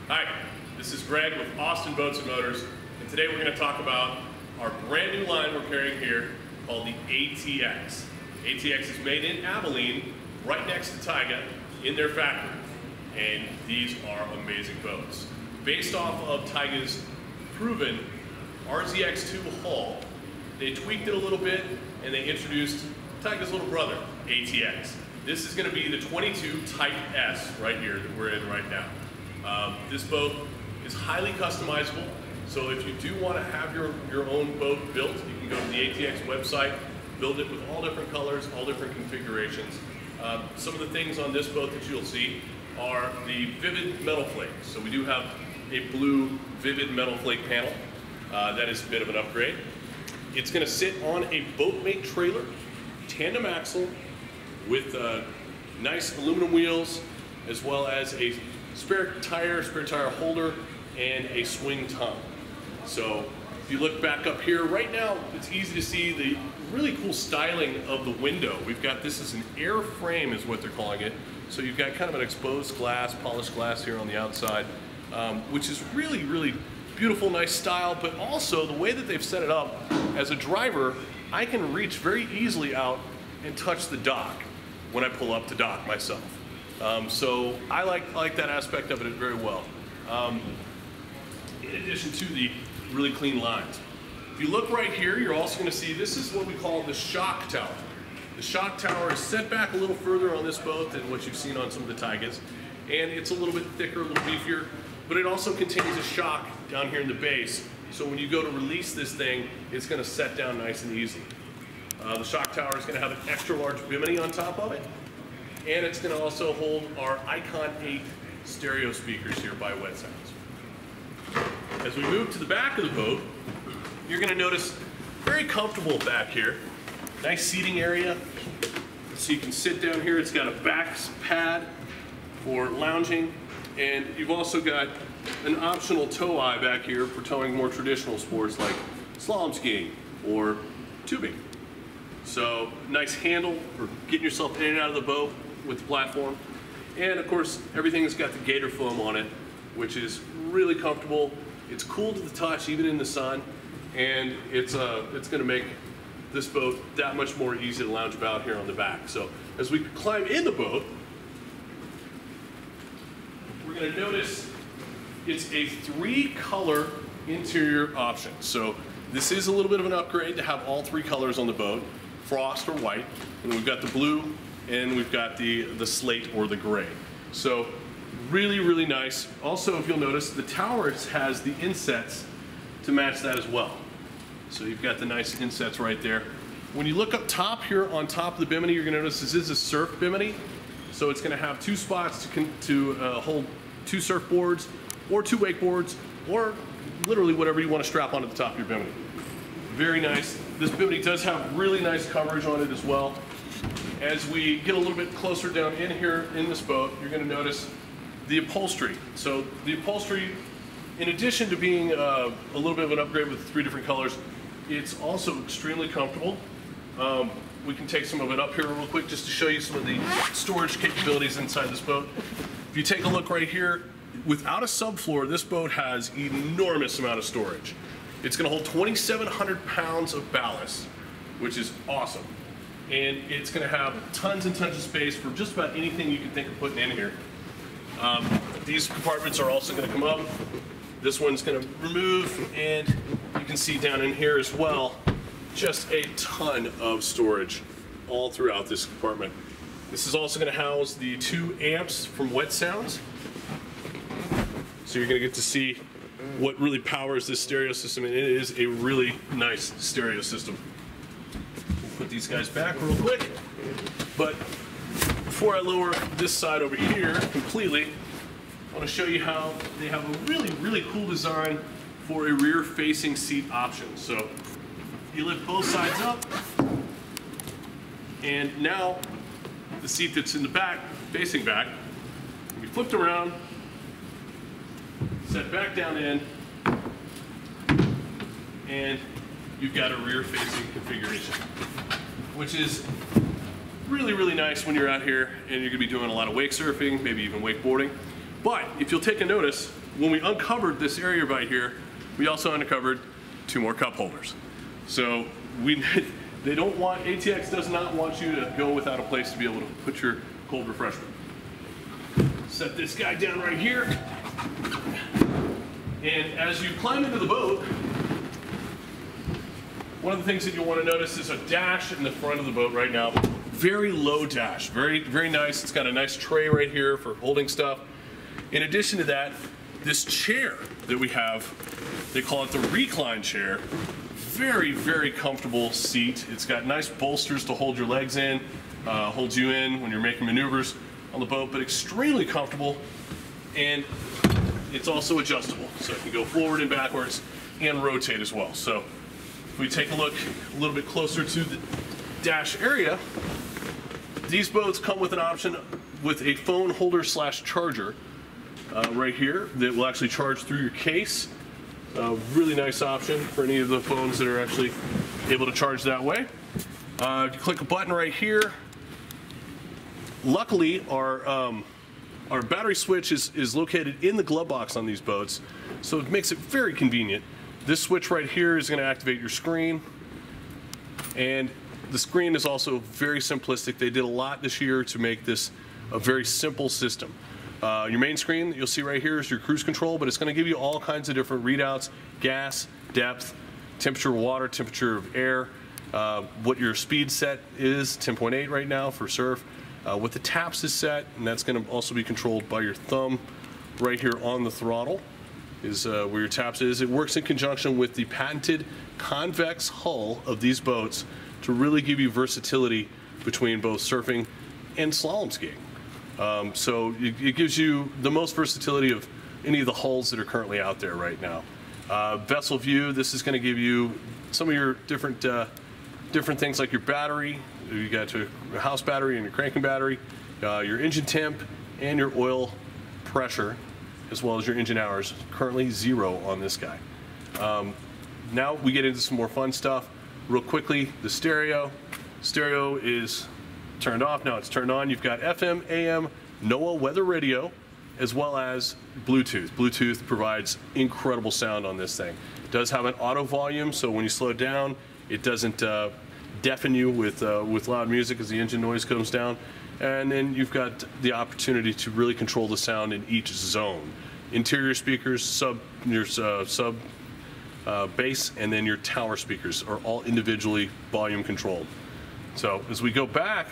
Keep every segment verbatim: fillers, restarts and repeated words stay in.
Hi, this is Greg with Austin Boats and Motors, and today we're going to talk about our brand new line we're carrying here called the A T X. A T X is made in Abilene, right next to Taiga, in their factory, and these are amazing boats. Based off of Taiga's proven R Z X two hull, they tweaked it a little bit and they introduced Taiga's little brother, A T X. This is going to be the twenty-two Type S right here that we're in right now. Um, this boat is highly customizable, so if you do want to have your, your own boat built, you can go to the A T X website, build it with all different colors, all different configurations. Um, some of the things on this boat that you'll see are the vivid metal flake. So we do have a blue vivid metal flake panel. Uh, that is a bit of an upgrade. It's going to sit on a boatmate trailer, tandem axle, with uh, nice aluminum wheels, as well as a spare tire, spare tire holder, and a swing tongue. So if you look back up here, right now it's easy to see the really cool styling of the window. We've got this as an air frame is what they're calling it. So you've got kind of an exposed glass, polished glass here on the outside, um, which is really, really beautiful, nice style, but also the way that they've set it up, as a driver, I can reach very easily out and touch the dock when I pull up to dock myself. Um, so I like, like that aspect of it very well. Um, in addition to the really clean lines. If you look right here, you're also going to see this is what we call the shock tower. The shock tower is set back a little further on this boat than what you've seen on some of the Taigas, and it's a little bit thicker, a little beefier, but it also contains a shock down here in the base. So when you go to release this thing, it's going to set down nice and easy. Uh, the shock tower is going to have an extra large Bimini on top of it, and it's going to also hold our Icon eight stereo speakers here by Wet Sounds. As we move to the back of the boat, you're going to notice very comfortable back here. Nice seating area, so you can sit down here. It's got a back pad for lounging, and you've also got an optional tow eye back here for towing more traditional sports like slalom skiing or tubing. So nice handle for getting yourself in and out of the boat with the platform. And of course, everything's got the gator foam on it, which is really comfortable. It's cool to the touch, even in the sun, and it's, uh, it's gonna make this boat that much more easy to lounge about here on the back. So as we climb in the boat, we're gonna notice it's a three color interior option. So this is a little bit of an upgrade to have all three colors on the boat, frost or white, and we've got the blue, and we've got the, the slate or the gray. So really, really nice. Also, if you'll notice, the tower has the insets to match that as well. So you've got the nice insets right there. When you look up top here on top of the Bimini, you're gonna notice this is a surf Bimini. So it's gonna have two spots to, to uh, hold two surfboards, or two wakeboards, or literally whatever you want to strap onto the top of your Bimini. Very nice. This Bimini does have really nice coverage on it as well. As we get a little bit closer down in here in this boat, you're going to notice the upholstery. So the upholstery, in addition to being uh, a little bit of an upgrade with three different colors, it's also extremely comfortable. Um, we can take some of it up here real quick just to show you some of the storage capabilities inside this boat. If you take a look right here, without a subfloor, this boat has enormous amount of storage. It's going to hold twenty-seven hundred pounds of ballast, which is awesome. And it's going to have tons and tons of space for just about anything you can think of putting in here. Um, these compartments are also going to come up. This one's going to remove, and you can see down in here as well, just a ton of storage all throughout this compartment. This is also going to house the two amps from Wet Sounds. So you're going to get to see what really powers this stereo system, and it is a really nice stereo system. We'll put these guys back real quick, but before I lower this side over here completely, I want to show you how they have a really, really cool design for a rear-facing seat option. So you lift both sides up, and now the seat that's in the back, facing back, can be flipped around, set back down in, and you've got a rear-facing configuration, which is really, really nice when you're out here and you're gonna be doing a lot of wake surfing, maybe even wakeboarding. But if you'll take a notice, when we uncovered this area right here, we also uncovered two more cup holders. So we, they don't want, A T X does not want you to go without a place to be able to put your cold refreshment. Set this guy down right here. And as you climb into the boat, one of the things that you'll want to notice is a dash in the front of the boat right now. Very low dash, very, very nice. It's got a nice tray right here for holding stuff. In addition to that, this chair that we have, they call it the Recline chair. Very, very comfortable seat. It's got nice bolsters to hold your legs in, uh, holds you in when you're making maneuvers on the boat, but extremely comfortable. And it's also adjustable, so it can go forward and backwards and rotate as well. So if we take a look a little bit closer to the dash area, these boats come with an option with a phone holder slash charger uh, right here that will actually charge through your case. Uh, really nice option for any of the phones that are actually able to charge that way. Uh, you click a button right here. Luckily, our um, our battery switch is, is located in the glove box on these boats, so it makes it very convenient. This switch right here is going to activate your screen, and the screen is also very simplistic. They did a lot this year to make this a very simple system. Uh, your main screen that you'll see right here is your cruise control, but it's going to give you all kinds of different readouts: gas, depth, temperature of water, temperature of air, uh, what your speed set is, ten point eight right now for surf, uh, what the taps is set, and that's going to also be controlled by your thumb right here on the throttle is uh, where your taps is. It works in conjunction with the patented convex hull of these boats to really give you versatility between both surfing and slalom skiing. Um, so it, it gives you the most versatility of any of the hulls that are currently out there right now. Uh, vessel view, this is going to give you some of your different uh, different things like your battery. You got your house battery and your cranking battery, uh, your engine temp, and your oil pressure, as well as your engine hours. Currently zero on this guy. Um, now we get into some more fun stuff. Real quickly, the stereo. Stereo is turned off, now it's turned on. You've got F M, A M, NOAA weather radio, as well as Bluetooth. Bluetooth provides incredible sound on this thing. It does have an auto volume, so when you slow it down, it doesn't uh, deafen you with, uh, with loud music as the engine noise comes down. And then you've got the opportunity to really control the sound in each zone. Interior speakers, sub, your uh, sub uh, bass, and then your tower speakers are all individually volume controlled. So as we go back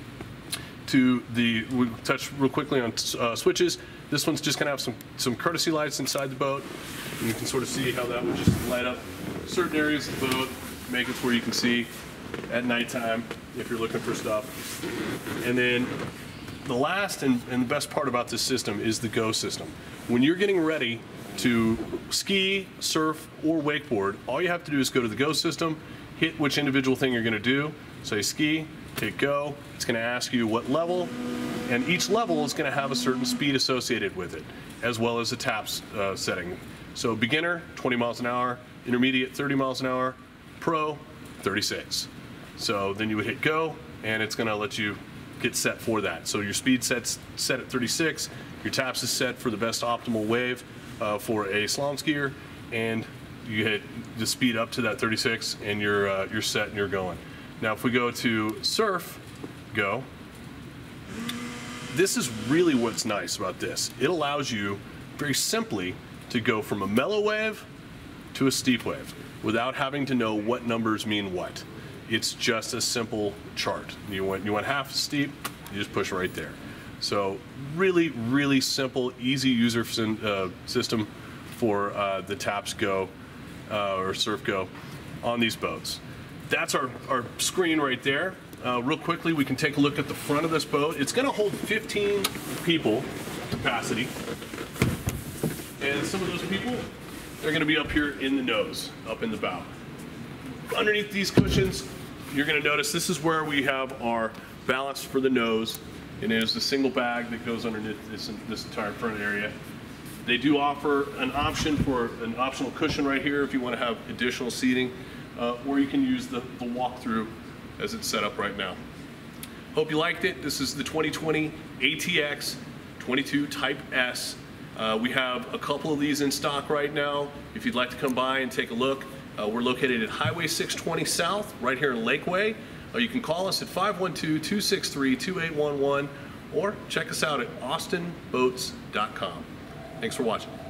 to the, we touch real quickly on uh, switches. This one's just gonna have some, some courtesy lights inside the boat. And you can sort of see how that would just light up certain areas of the boat, make it where you can see at nighttime if you're looking for stuff. And then the last and, and the best part about this system is the Go system. When you're getting ready to ski, surf, or wakeboard, all you have to do is go to the Go system, hit which individual thing you're gonna do. Say ski, hit go, it's gonna ask you what level, and each level is gonna have a certain speed associated with it, as well as a taps uh, setting. So beginner, twenty miles an hour, intermediate, thirty miles an hour, pro, thirty-six. So then you would hit go, and it's gonna let you get set for that. So your speed set's set at thirty-six, your taps is set for the best optimal wave uh, for a slalom skier, and you hit the speed up to that thirty-six, and you're, uh, you're set and you're going. Now if we go to Surf Go, this is really what's nice about this. It allows you very simply to go from a mellow wave to a steep wave without having to know what numbers mean what. It's just a simple chart. You want, you want half steep, you just push right there. So really, really simple, easy user uh, system for uh, the Taps Go uh, or Surf Go on these boats. That's our, our screen right there. Uh, real quickly, we can take a look at the front of this boat. It's gonna hold fifteen people capacity. And some of those people, they're gonna be up here in the nose, up in the bow. Underneath these cushions, you're gonna notice this is where we have our ballast for the nose. And there's a single bag that goes underneath this, this entire front area. They do offer an option for an optional cushion right here if you wanna have additional seating. Uh, or you can use the, the walkthrough as it's set up right now. Hope you liked it. This is the twenty twenty A T X twenty-two Type S. Uh, we have a couple of these in stock right now. If you'd like to come by and take a look, uh, we're located at Highway six twenty South, right here in Lakeway. Uh, you can call us at five one two, two six three, two eight one one or check us out at austin boats dot com. Thanks for watching.